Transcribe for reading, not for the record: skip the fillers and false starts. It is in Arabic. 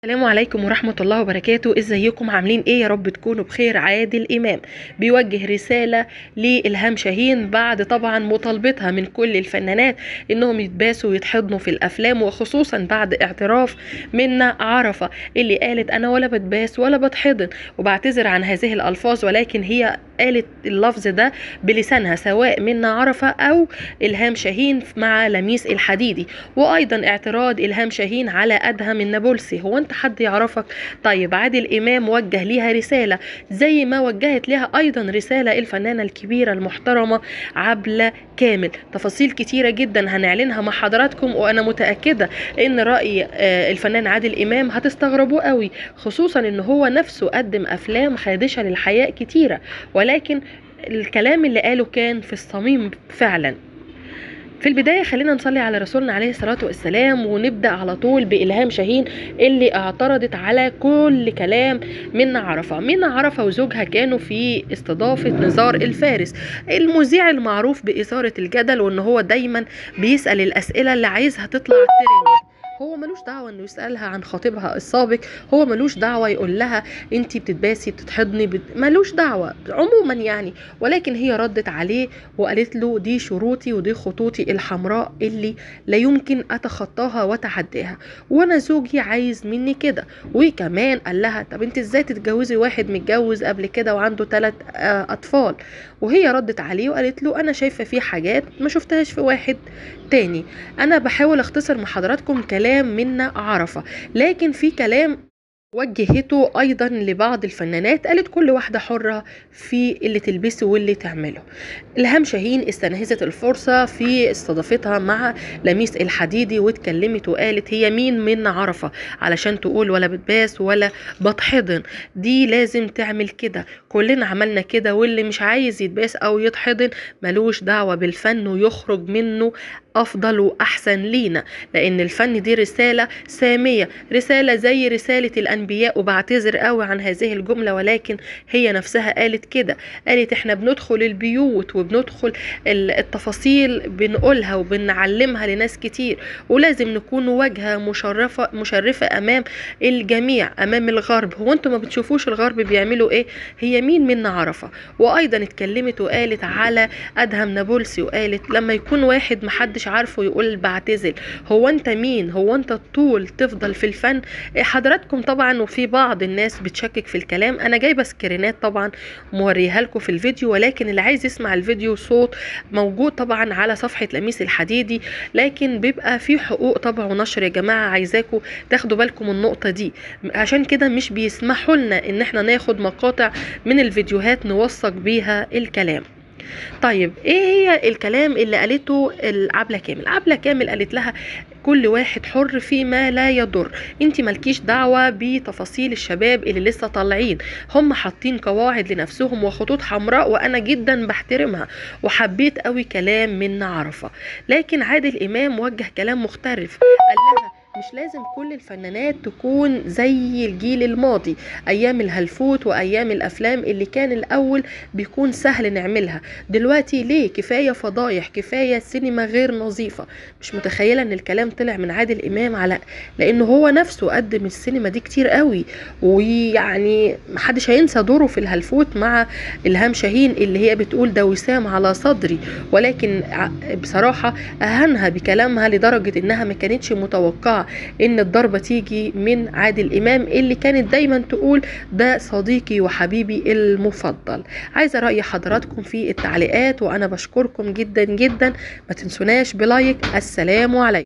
السلام عليكم ورحمة الله وبركاته. ازيكم عاملين ايه؟ يا رب تكونوا بخير. عادل امام بيوجه رسالة لإلهام شاهين بعد طبعا مطالبتها من كل الفنانات انهم يتباسوا ويتحضنوا في الافلام، وخصوصا بعد اعتراف منى عرفة اللي قالت انا ولا بتباس ولا بتحضن، وبعتذر عن هذه الالفاظ، ولكن هي قالت اللفظ ده بلسانها سواء منى عرفة او إلهام شاهين مع لميس الحديدي. وايضا اعتراض إلهام شاهين على ادهم النابلسي، هو انت حد يعرفك؟ طيب عادل امام وجه ليها رسالة زي ما وجهت لها ايضا رسالة الفنانة الكبيرة المحترمة عبلة كامل. تفاصيل كتيرة جدا هنعلنها مع حضراتكم، وانا متأكدة ان رأي الفنان عادل امام هتستغربوه قوي، خصوصا ان هو نفسه قدم افلام خادشة للحياء كتيرة، ولكن الكلام اللي قاله كان في الصميم فعلا. في البداية خلينا نصلي على رسولنا عليه الصلاة والسلام، ونبدأ على طول بإلهام شاهين اللي اعترضت على كل كلام منى عرفة. منى عرفة وزوجها كانوا في استضافة نزار الفارس، المذيع المعروف بإثارة الجدل، وان هو دايما بيسأل الأسئلة اللي عايزها تطلع ترند. هو ملوش دعوة انه يسألها عن خطيبها السابق، هو ملوش دعوة يقول لها انتي بتتباسي بتتحضني ملوش دعوة عموما يعني. ولكن هي ردت عليه وقالت له دي شروطي ودي خطوطي الحمراء اللي لا يمكن اتخطاها واتعداها، وانا زوجي عايز مني كده. وكمان قال لها طب انت ازاي تتجوزي واحد متجوز قبل كده وعنده 3 اطفال؟ وهي ردت عليه وقالت له انا شايفة في حاجات ما شفتهاش في واحد تاني. انا بحاول اختصر مع حضراتكم كلام منى عرفة، لكن في كلام وجهته ايضا لبعض الفنانات، قالت كل واحدة حرة في اللي تلبسه واللي تعمله. إلهام شاهين استنهزت الفرصة في استضافتها مع لميس الحديدي، واتكلمت وقالت هي مين منى عرفة علشان تقول ولا بتباس ولا بتحضن؟ دي لازم تعمل كده، كلنا عملنا كده، واللي مش عايز يتباس او يتحضن ملوش دعوة بالفن ويخرج منه افضل واحسن لينا، لان الفن دي رسالة سامية، رسالة زي رسالة الانبياء. وبعتذر قوي عن هذه الجملة، ولكن هي نفسها قالت كده، قالت احنا بندخل البيوت وبندخل التفاصيل بنقولها وبنعلمها لناس كتير، ولازم نكون واجهة مشرفة امام الجميع، امام الغرب. هو انتوا ما بتشوفوش الغرب بيعملوا ايه؟ هي مين منى عرفة؟ وايضا اتكلمت وقالت على ادهم نابلسي، وقالت لما يكون واحد محدش عارفه يقول بعتزل، هو انت مين؟ هو انت طول تفضل في الفن؟ حضراتكم طبعا وفي بعض الناس بتشكك في الكلام، انا جايبه سكرينات طبعا موريها لكم في الفيديو، ولكن اللي عايز يسمع الفيديو صوت موجود طبعا على صفحه لميس الحديدي، لكن بيبقى في حقوق طبع ونشر يا جماعه، عايزاكم تاخدوا بالكم النقطه دي، عشان كده مش بيسمحوا لنا ان احنا ناخد مقاطع من الفيديوهات نوثق بيها الكلام. طيب ايه هي الكلام اللي قالته عبلة كامل؟ عبلة كامل قالت لها كل واحد حر فيما لا يضر، انت مالكيش دعوة بتفاصيل الشباب اللي لسه طالعين، هم حاطين قواعد لنفسهم وخطوط حمراء، وانا جدا بحترمها وحبيت قوي كلام منى عرفة. لكن عادل امام وجه كلام مختلف، قال لها مش لازم كل الفنانات تكون زي الجيل الماضي، ايام الهلفوت وايام الافلام اللي كان الاول بيكون سهل نعملها، دلوقتي ليه؟ كفاية فضايح، كفاية سينما غير نظيفة. مش متخيلة ان الكلام طلع من عادل امام، على لانه هو نفسه قدم السينما دي كتير قوي، ويعني محدش هينسى دوره في الهلفوت مع إلهام شاهين اللي هي بتقول ده وسام على صدري، ولكن بصراحة اهانها بكلامها لدرجة انها ما كانتش متوقعة ان الضربة تيجي من عادل امام اللي كانت دايما تقول ده صديقي وحبيبي المفضل. عايزة رأي حضراتكم في التعليقات، وانا بشكركم جدا جدا، ما تنسوناش بلايك. السلام عليكم.